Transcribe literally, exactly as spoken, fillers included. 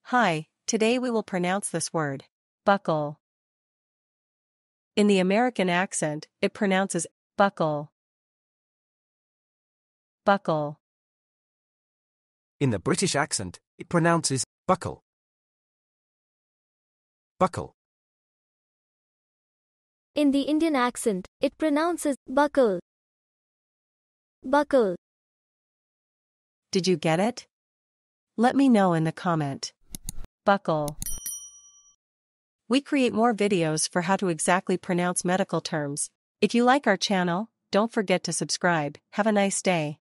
Hi, today we will pronounce this word, buccal. In the American accent, it pronounces buccal. Buccal. In the British accent, it pronounces buccal. Buccal. In the Indian accent, it pronounces buccal. Buccal. Did you get it? Let me know in the comment. Buccal. We create more videos for how to exactly pronounce medical terms. If you like our channel, don't forget to subscribe. Have a nice day.